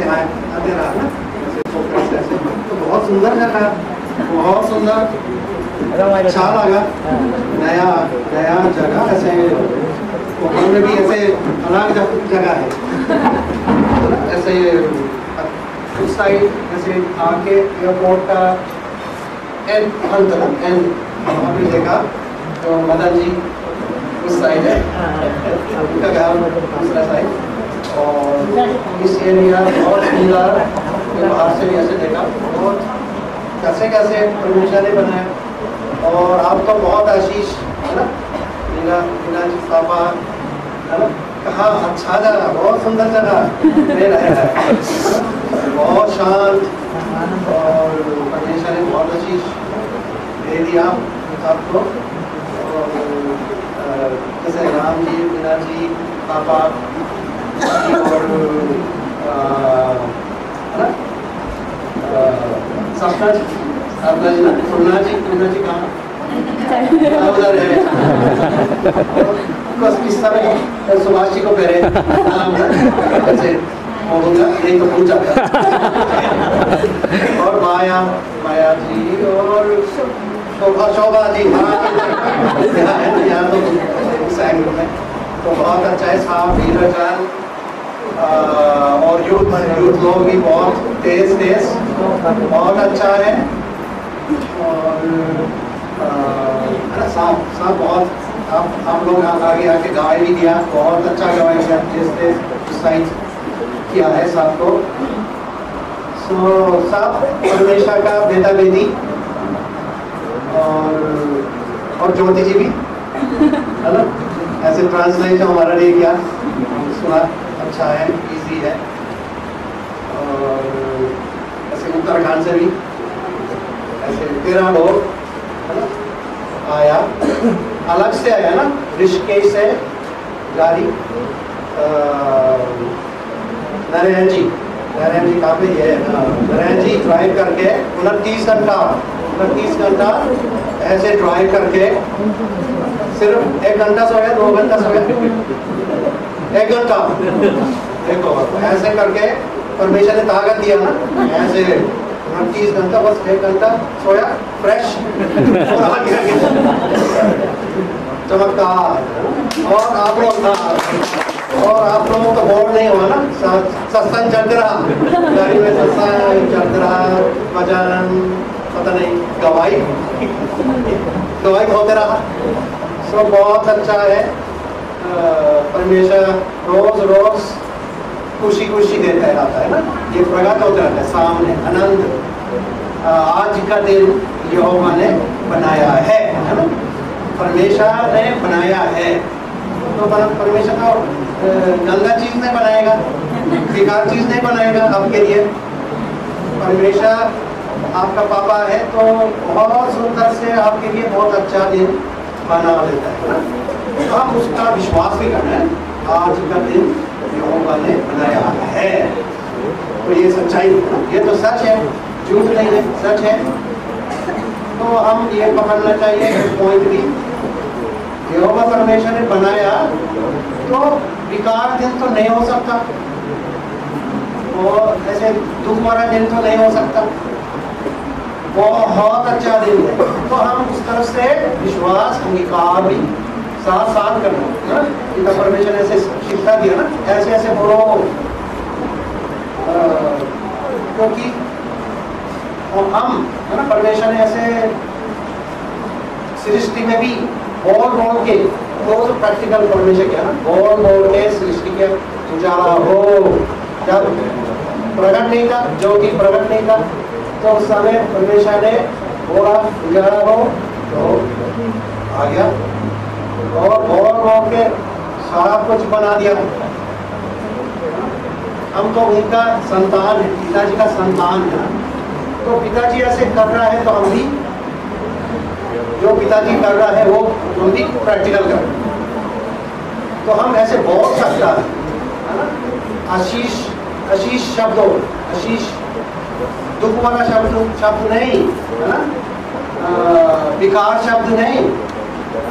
ऐसे आते रहा ना, ऐसे तो बहुत सुंदर जगह, बहुत सुंदर, अच्छा लगा। नया नया जगह, ऐसे कोकण में भी ऐसे अलग जगह है, ऐसे उस साइड ऐसे आके एयरपोर्ट का एंड वहाँ भी देखा तो मदन जी उस साइड है, उनका घर दूसरा साइड। और इस एरिया बहुत सुंदर, बाहर से भी ऐसे देखा बहुत कैसे कैसे परमेश्वर ने बनाया। और आपका बहुत आशीष है ना, मीना जी पापा है ना, कहाँ अच्छा जगह, बहुत सुंदर जगह में रह रहा है, बहुत शांत, और परमेश्वर ने बहुत आशीष दे दिया आपको। जैसे राम जी, मीना जी, पापा और सपना जी ना, पूर्णा जी कहाँ उधर है, किस तरह सुभाष जी को पहले ऐसे बोलूँगा, नहीं तो पूछ जाता। और माया जी और शोभा जी, यहाँ तो सैंग में तो बहुत अच्छा है। साहब वीरजान और यूथ लोग भी बहुत तेज बहुत अच्छा है। और साहब बहुत आप लोग आगे आके गवाही भी दिया, बहुत अच्छा गवाही दिया, जिसने साइंस किया है साहब को। साहब परमेश्वर का बेटा बेटी और ज्योति जी भी है ना, ऐसे ट्रांसलेशन हमारा लिए किया, सुना अच्छा है, इजी है। और ऐसे उत्तराखंड से भी ऐसे 13 लोग है ना आया, अलग से आया ना, ऋषिकेश से गाड़ी। नारायण जी कहाँ पे है, नारायण जी ड्राइव करके 29 घंटा ऐसे ड्राइव करके, सिर्फ 1 घंटा सोया, 2 घंटा सोया, 1 घंटा, देखो ऐसे करके परमेश्वर ने ताकत दिया ना, ऐसे 29 घंटा, बस 1 घंटा सोया, फ्रेश चमत्कार। और आप लोगों को बोर नहीं हुआ ना, सत्संग चलते रहा, गाड़ी में सत्संग चलते रहा, भजन, पता नहीं गवाही होते रहा, सब बहुत अच्छा है। परमेश्वर रोज खुशी देता रहता है ना, ये प्रगट होता रहता है सामने, आनंद। आज का दिन यहोवा ने बनाया है ना, परमेश्वर ने बनाया है, तो परमेश्वर का गंदा चीज नहीं बनाएगा, बेकार चीज नहीं बनाएगा आपके लिए। परमेश्वर आपका पापा है तो बहुत सुंदर से आपके लिए बहुत अच्छा दिन बना देता है ना, तो हम उसका विश्वास भी करना है। आज का दिन यहोवा ने बनाया है, तो ये सच्चाई, ये तो सच है, झूठ नहीं है, सच है। तो हम ये पकड़ना चाहिए पॉइंट भी, यहोवा परमेश्वर ने बनाया तो विकार दिन तो नहीं हो सकता, और ऐसे दुख वाला दिन तो नहीं हो सकता, बहुत अच्छा दिन है। तो हम उस तरफ से विश्वास अंगीकार भी साथ करना है, परमेश्वर ने ऐसे शिक्षा दिया ना, ऐसे बोलो, क्योंकि हम है ना, परमेश्वर ने ऐसे सृष्टि में भी बोल के, तो प्रैक्टिकल परमेश्वर क्या ना, बोल के सृष्टि के उजाला हो, जब प्रकट नहीं था, ज्योति प्रकट नहीं था, तो उस समय परमेश्वर ने बोला उजाला हो, तो आ गया, और बोल के सारा कुछ बना दिया। हम तो उनका संतान है, पिताजी का संतान है, तो पिताजी ऐसे कर रहा है तो हम भी, जो पिताजी कर रहा है वो हम भी प्रैक्टिकल कर, तो हम ऐसे बोल सकता है ना, आशीष शब्दों, आशीष दुख वाला शब्द नहीं है ना, विकार शब्द नहीं,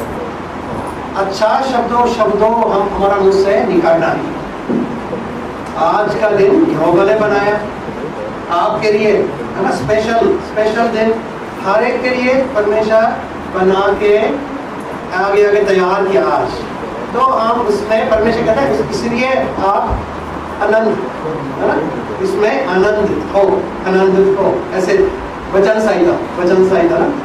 अच्छा शब्दों हम हमारा मुंह से निकालना नहीं, आज का दिन यहोवा ने बनाया आपके लिए, है ना, स्पेशल दिन हर एक के लिए परमेश्वर बना के आगे आगे तैयार किया आज। तो हम उसमें परमेश्वर कहता है इसलिए आप आनंद, है ना, इसमें आनंदित हो। ऐसे वचन संहिता ना,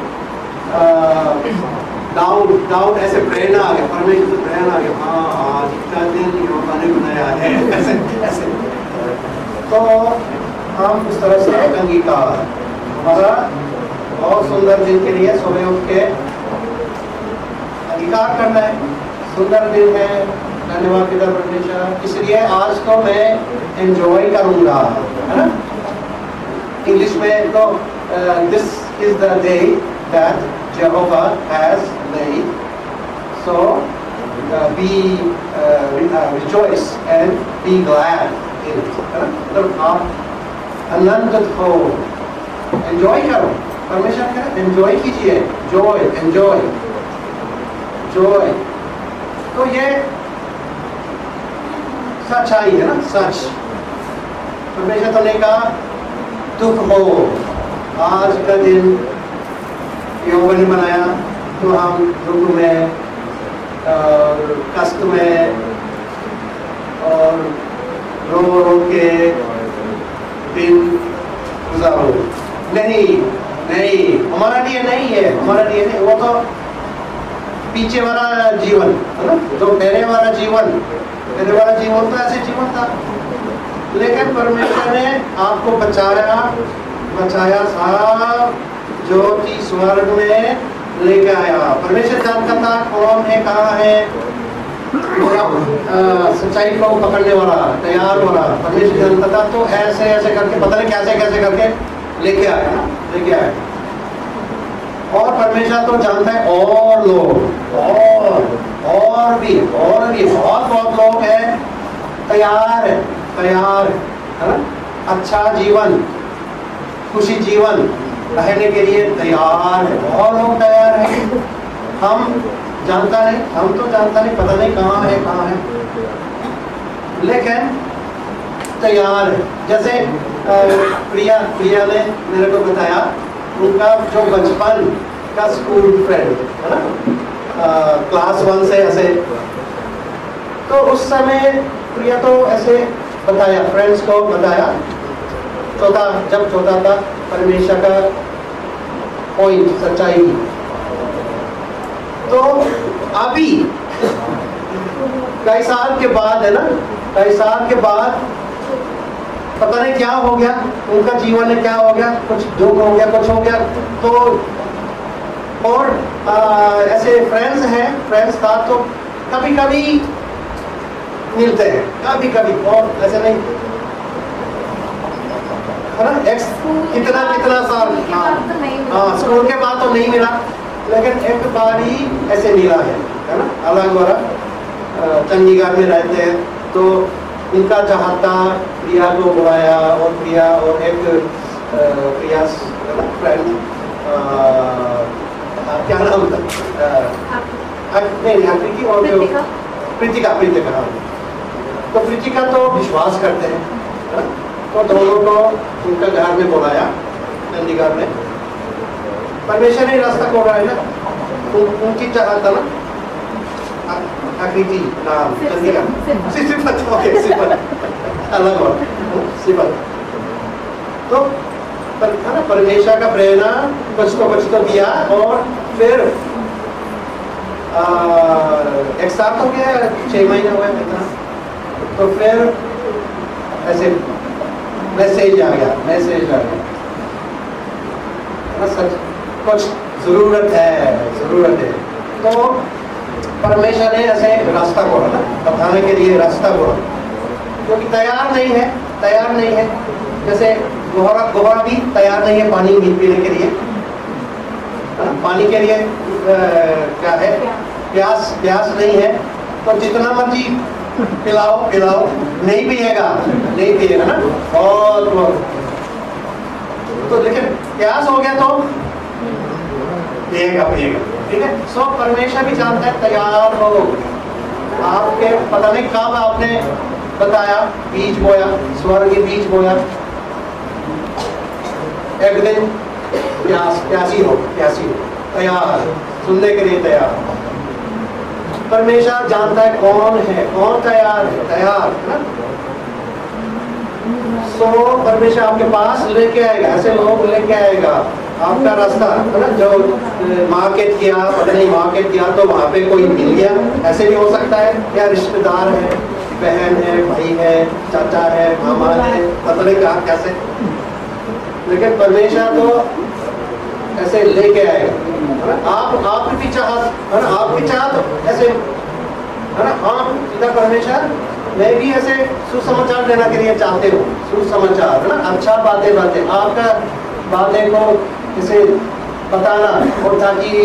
दाऊद ऐसे प्रेरणा आ गया, परमेश्वर से प्रेरणा आ गया, हाँ आज का दिन यहोवा ने बनाया है, ऐसे। तो हम उस तरह से अंगीकार, हमारा बहुत सुंदर दिन के लिए सुबह उठ के अंगीकार करना है, सुंदर दिन है, धन्यवाद पिता परमेश्वर, इसलिए आज तो मैं एंजॉय करूंगा, है ना। इंग्लिश में तो this is the day that Jehovah has made, so be rejoice and be glad in it, है ना। मतलब आप आनंदित हो, एंजॉय करो, परमेश्वर कह रहा है एंजॉय कीजिए, एंजॉय। तो ये सच्चाई है ना, सच। परमेश्वर तो नहीं कहा दुख हो, आज का दिन यहोवा ने बनाया तो हम दुख में और कष्ट में और रो के दिन गुजारो। नहीं, हमारा लिए नहीं है, वो तो पीछे वाला जीवन है ना, जो पहले वाला जीवन तो ऐसे जीवन था, लेकिन परमेश्वर ने आपको बचाया सारा जो कि स्वर्ग में लेके आया। परमेश्वर जानता था कौन है, कहाँ है, सच्चाई को पकड़ने वाला, तैयार वाला परमेश्वर जानता था। तो ऐसे करके पता नहीं कैसे करके लेके आया। और परमेश्वर तो जानता है और लोग और भी बहुत लोग हैं तैयार है ना, अच्छा जीवन, खुशी जीवन रहने के लिए तैयार है, बहुत लोग तैयार हैं। हम तो जानता नहीं, पता नहीं कहाँ है, लेकिन तैयार है। जैसे प्रिया ने मेरे को बताया उनका जो बचपन का स्कूल फ्रेंड है ना, क्लास 1 से ऐसे, तो उस समय प्रिया तो ऐसे बताया, फ्रेंड्स को बताया, जब छोटा था परमेश्वर का पॉइंट, सच्चाई। तो अभी कई साल के बाद है ना, पता नहीं क्या हो गया, उनका जीवन में क्या हो गया, कुछ दुख हो गया, कुछ हो गया। तो और ऐसे फ्रेंड्स था तो कभी मिलते हैं, कभी और ऐसे नहीं, है ना। कितना साल, हाँ, स्कूल के बाद तो नहीं मिला, लेकिन एक बार ही ऐसे मिला है ना, अलग वाला चंडीगढ़ में रहते हैं। तो उनका चाहता प्रिया को बुलाया, और प्रिया और एक प्रिया फ्रेंड, क्या नाम था, नहीं और प्रीतिका। तो प्रीतिका तो विश्वास करते हैं, तो दोनों को उनका घर में बुलाया चंडीगढ़ में। परमेश्वर ने रास्ता खोला है ना, उनकी चाहता ना, आकृति नाम चंडीगढ़, सिफत अलग और सिफत। तो परमेश्वर का प्रेरणा कुछ तो दिया, और फिर एक साल हो गया, 6 महीने हुए कितना, तो फिर ऐसे मैसेज आ गया, सच कुछ जरूरत है। तो परमेश्वर ने ऐसे रास्ता खोला ना, बताने के लिए रास्ता खोला, क्योंकि तैयार नहीं है। जैसे गोहरा भी तैयार नहीं है पानी पीने के लिए, पानी के लिए क्या है, प्यास नहीं है, तो जितना मर्जी पिलाओ नहीं पिएगा ना, बहुत। तो लेकिन प्यास हो गया तो पिएगा, ठीक है। सो परमेश्वर भी जानता है, तैयार हो। आपके पता नहीं कब आपने बताया, बीज बोया, स्वर्ग के बीज बोया। एक दिन प्यासी हो, तैयार, सुनने के लिए तैयार। परमेश्वर जानता है कौन है, कौन तैयार है, तैयार है ना। सो परमेश्वर आपके पास लेके आएगा, ऐसे लोग लेके आएगा आपका रास्ता है ना। जो मार्केट किया, पता नहीं मार्केट किया तो वहाँ पे कोई मिल गया, ऐसे भी हो सकता है। या रिश्तेदार है, बहन है, भाई है, चाचा है, मामा है, पता नहीं कहा कैसे, लेकिन परमेश्वर तो ऐसे लेके आएगा। आप भी चाहत है ना, आप भी चाहत ऐसे है ना। आप सीधा परमेश्वर, मैं भी ऐसे सुसमाचार देना के लिए चाहते हो, सुसमाचार है ना, अच्छा बातें आपका बातें को इसे बताना, और ताकि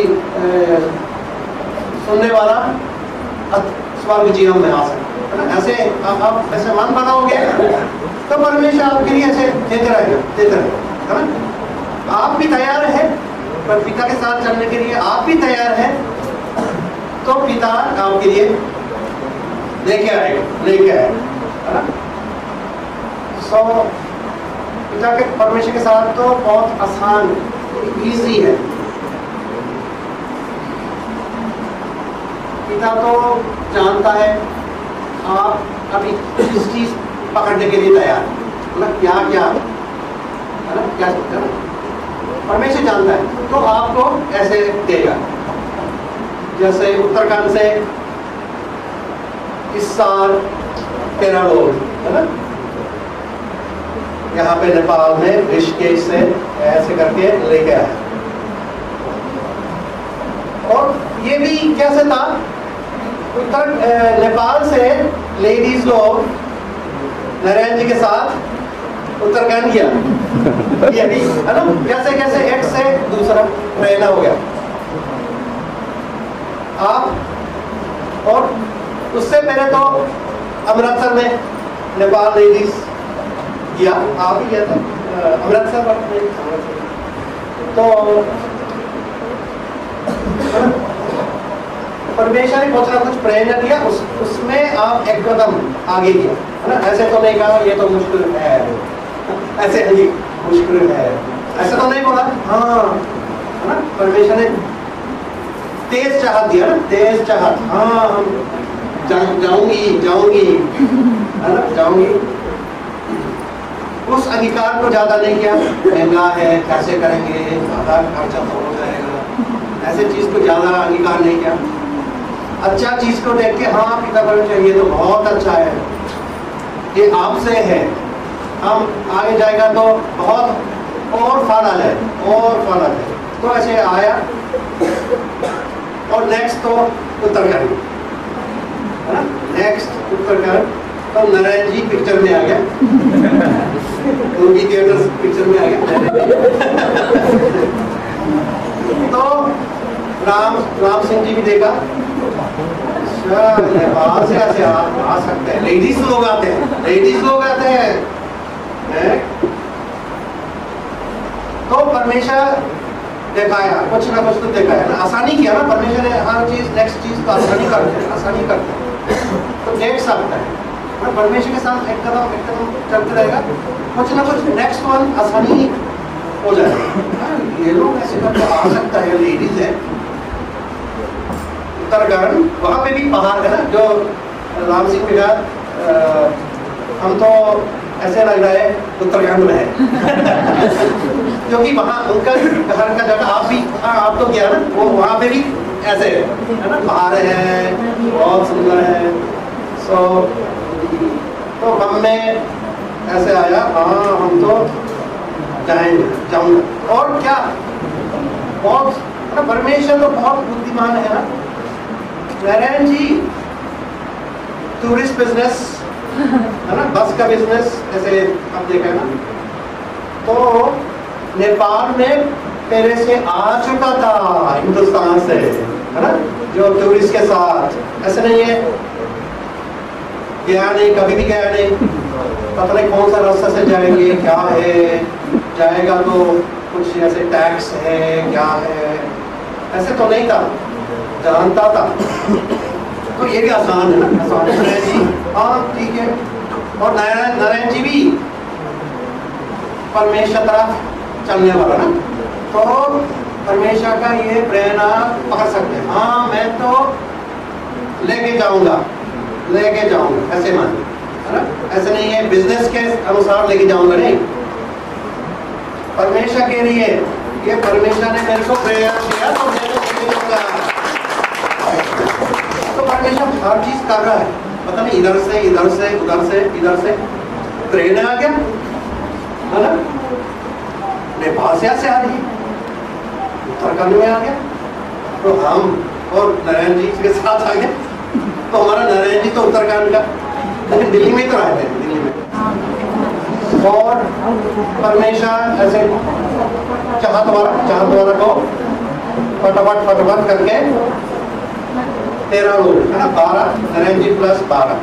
सुनने वाला स्वर्ग जीवन में आ सके है ना। ऐसे आप ऐसे मन बनाओगे तो परमेश्वर आपके लिए ऐसे देते रहेगा है ना। आप भी तैयार है पर पिता के साथ चलने के लिए, आप भी तैयार है तो पिता आपके लिए लेके आएगा है ना। सो पिता के परमेश्वर के साथ तो बहुत आसान, इजी है। पिता तो जानता है आप अभी किस चीज पकड़ने के लिए तैयार, मतलब क्या क्या है ना, क्या है ना, परमेश्वर जानता है तो आपको ऐसे देगा। जैसे उत्तराखंड से इस साल 13 लोग है ना, यहाँ पे नेपाल में ऋषिकेश से ऐसे करके लेके आए। और ये भी कैसे था, नेपाल से लेडीज लोग नारायण जी के साथ उत्तराखंड गया, यही है ना। कैसे कैसे एक से दूसरा ट्रेन हो गया आप। और उससे पहले तो अमृतसर में नेपाल लेडीज गया, आप ही गया था अमृतसर में। तो परमेश्वर ने कुछ प्रेरणा दिया, उसमें आप एक कदम आगे किया है ना। ऐसे तो नहीं कहा ये तो मुश्किल है, ऐसे नहीं मुश्किल है, ऐसा तो नहीं बोला। हाँ है ना, परमेश्वर ने तेज चाहत दिया ना, तेज चाहत। हाँ हम जाऊंगी है ना, जाऊंगी। उस अधिकार को ज्यादा नहीं किया, महंगा है कैसे करेंगे, ज्यादा खर्चा तो हो जाएगा, ऐसे चीज को ज्यादा अधिकार नहीं किया। अच्छा चीज को देख के हाँ पिता परमेश्वर ये तो बहुत अच्छा है, ये आपसे है, हम आगे जाएगा तो बहुत और फल आ जाए, और फल आ जाए। तो ऐसे आया। और नेक्स्ट तो उत्तराखंड है ना, नेक्स्ट उत्तराखंड तो नारायण जी पिक्चर में आ गया, मूवी थिएटर पिक्चर में आ गया। तो राम सिंह जी भी देखा, नेपाल से ऐसे आ सकते हैं, लेडीज लोग आते हैं, तो परमेश्वर दिखाया, कुछ ना कुछ तो दिखाया ना, आसानी किया ना परमेश्वर ने। हर चीज नेक्स्ट चीज तो आसानी करते हैं तो देख सकता है परमेश्वर के साथ एक कदम चलते रहेगा, कुछ ना कुछ नेक्स्ट वन आसानी हो जाएगा। ये लोग ऐसे करके आ सकता है, लेडीज है। उत्तराखंड वहाँ पे भी पहाड़ है ना, जो राम सिंह के बाद हम तो ऐसे लग रहा है उत्तराखंड में है क्योंकि वहाँ उनका घर का जगह आप तो गया ना, वो वहाँ पे भी ऐसे है ना, पहाड़ है, बहुत सुंदर है। तो हम में ऐसे आया, हाँ हम तो जाऊंगा। और क्या बहुत परमेश्वर तो बहुत बुद्धिमान है ना। नारायण जी टूरिस्ट बिजनेस है ना, बस का बिजनेस ऐसे आप देखा है ना, तो नेपाल में पहले से आ चुका था हिंदुस्तान से है ना, जो टूरिस्ट के साथ। ऐसे नहीं है गया नहीं, कभी भी गया नहीं, पता नहीं कौन सा रास्ता से जाएंगे, क्या है, जाएगा तो कुछ ऐसे टैक्स है क्या है, ऐसे तो नहीं था, जानता था। तो ये भी आसान है ना, आसान है जी। हाँ ठीक है, और नारायण जी भी परमेश्वर तरफ चलने वाला ना, तो परमेश्वर का ये प्रेरणा पकड़ सकते हैं। हाँ मैं तो लेके जाऊंगा ऐसे मान, है ना? ऐसे नहीं है बिजनेस के अनुसार लेके जाऊंगा, नहीं। परमेश्वर के लिए ये परमेश्वर ने मेरे को प्रेरणा दिया तो मैं तो लेके जाऊंगा। तो परमेश्वर हर चीज कर रहा है, पता नहीं इधर से इधर से उधर से इधर से प्रेरणा आ गया, है ना? नेपाल से आ रही, उत्तराखंड में आ गया, तो हम और नारायण जी के साथ आ गए। तो हमारा नारायण जी तो उत्तराखंड का, लेकिन दिल्ली में तो रहते हैं, दिल्ली में। और परमेश्वर ऐसे चाहत वाला को फटाफट करके 13 लोग, है ना? 12 नारायण जी प्लस 12,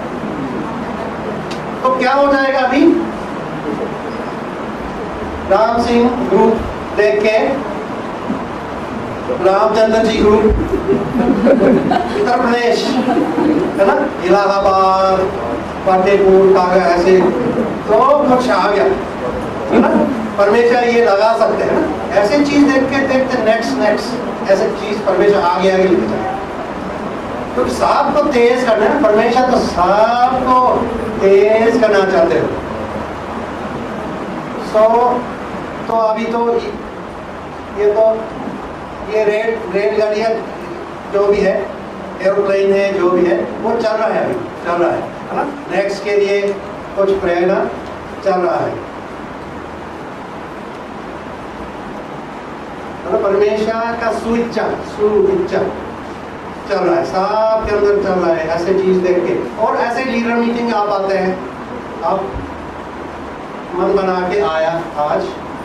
तो क्या हो जाएगा अभी? राम सिंह ग्रुप देख के रामचंद्र जी ग्रुप उत्तर प्रदेश, है ना? इलाहाबाद, फतेहपुर, कागज, ऐसे तो कुछ आ गया, है ना? परमेश्वर ये लगा सकते हैं ना, ऐसे चीज देखते नेक्स्ट ऐसे चीज परमेश्वर आगे लेके जाए। तो सांप को तेज करना है, परमेश्वर तो सांप को तेज करना चाहते हो। तो अभी तो ये रेलगाड़ियाँ जो भी है, एरोप्लेन है, जो भी है वो चल रहा है, अभी चल रहा है ना? नेक्स्ट के लिए कुछ प्रेरणा चल रहा है। परमेश्वर का सुविचार चल रहा है, सबके अंदर चल रहा है, ऐसे चीज देख के। और ऐसे लीडर मीटिंग आप आते हैं, आप मन बना के आया आज,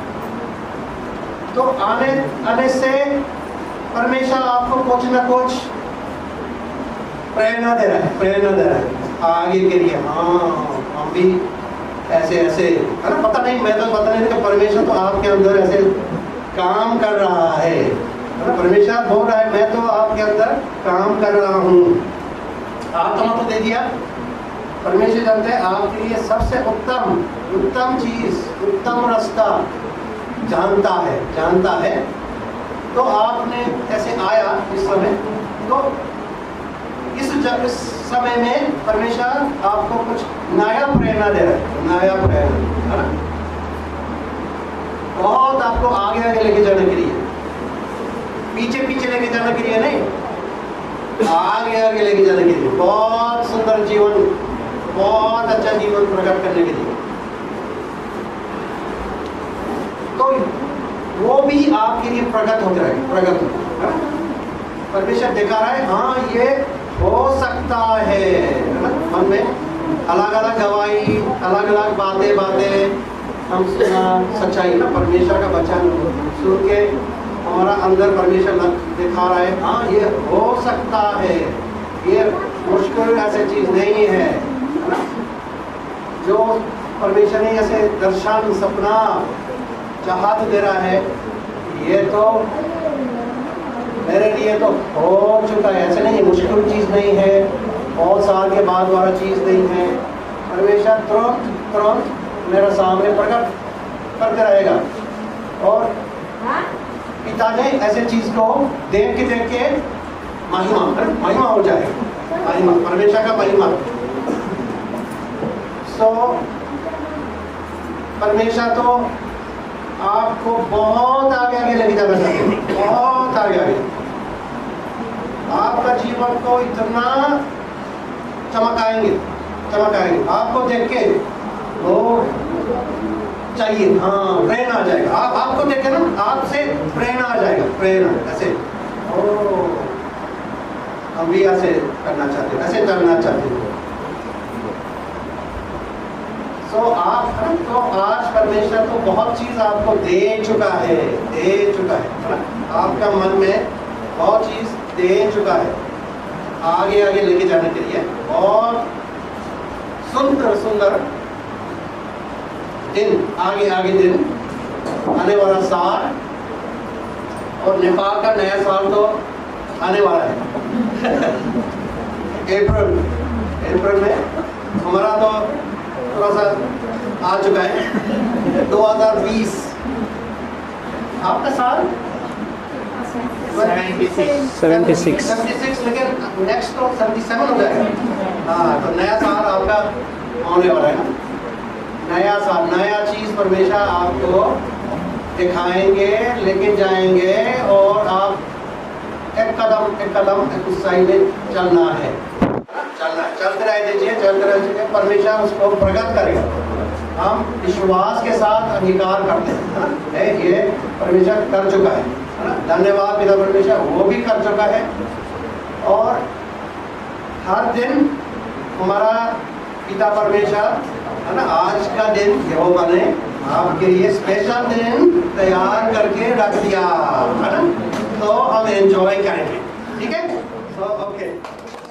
तो आने से परमेश्वर आपको कुछ ना कुछ प्रेरणा दे रहा है आगे के लिए। हाँ हम भी ऐसे है ना? पता नहीं, मैं तो पता नहीं कि परमेश्वर तो आपके अंदर ऐसे काम कर रहा है ना? परमेश्वर बोल रहा है मैं तो आपके अंदर काम कर रहा हूँ। आत्मा तो दे दिया। परमेश्वर जानते हैं आपके लिए सबसे उत्तम चीज, उत्तम रास्ता जानता है। तो आपने ऐसे आया इस समय, तो इस समय में परमेश्वर आपको कुछ नया प्रेरणा दे रहा है, है ना? बहुत आपको आगे लेके जाने के लिए, पीछे लेके जाने के लिए नहीं, आगे लेके जाने के लिए, बहुत सुंदर जीवन, बहुत अच्छा जीवन प्रकट करने के लिए। तो वो भी आपके लिए प्रकट हो जाएगा। परमेश्वर दिखा रहा है, हाँ ये हो सकता है ना? मन में अलग अलग गवाही, अलग अलग बातें हम सुना, सच्चाई ना परमेश्वर का वचन सुन के हमारा अंदर परमेश्वर दिखा रहा है, हाँ ये हो सकता है, ये मुश्किल ऐसी चीज नहीं है ना? जो परमेश्वर ने ऐसे दर्शन, सपना, चाहत दे रहा है, ये तो मेरे लिए तो हो चुका है, ऐसे नहीं, मुश्किल चीज नहीं है, बहुत साल के बाद वाला चीज नहीं है। परमेश्वर तुरंत मेरे सामने प्रकट करते रहेगा। और पिता ने ऐसे चीज को देख के महिमा हो जाएगा, महिमा, परमेश्वर का महिमा। परमेश्वर तो आपको बहुत आगे लेके जाना चाहते हैं, बहुत आगे। आपका जीवन को इतना चमकाएंगे, आपको देख के वो चाहिए, हाँ प्रेरणा आ जाएगा। आपको देख के ना, आपसे प्रेरणा आ जाएगा, प्रेरणा ऐसे, हम भी ऐसे करना चाहते हैं, ऐसे करना चाहते हैं। तो आज परमेश्वर तो बहुत चीज आपको दे चुका है ना? आपका मन में बहुत चीज दे चुका है आगे लेके जाने के लिए। और सुंदर दिन, आगे दिन आने वाला साल, और नेपाल का नया साल तो आने वाला है। अप्रैल में हमारा तो थोड़ा सा आ चुका है। 2020 आपका साल 76 लेकिन नेक्स्ट तो 77 हो जाएगा। हाँ, तो नया साल आपका होने वाला है। नया साल, नया चीज परमेश्वर आपको दिखाएंगे, लेके जाएंगे, और आप एक कदम उस साइड में चलना है, चलते रह दीजिए, परमेश्वर उसको प्रकट करेगा। हम विश्वास के साथ अंगीकार करते हैं, ये परमेश्वर कर चुका है ना। धन्यवाद पिता परमेश्वर, वो भी कर चुका है। और हर दिन हमारा पिता परमेश्वर है ना, आज का दिन यहोवा ने आपके लिए स्पेशल दिन तैयार करके रख दिया है ना, तो हम एंजॉय करेंगे। ठीक है, तो ओके।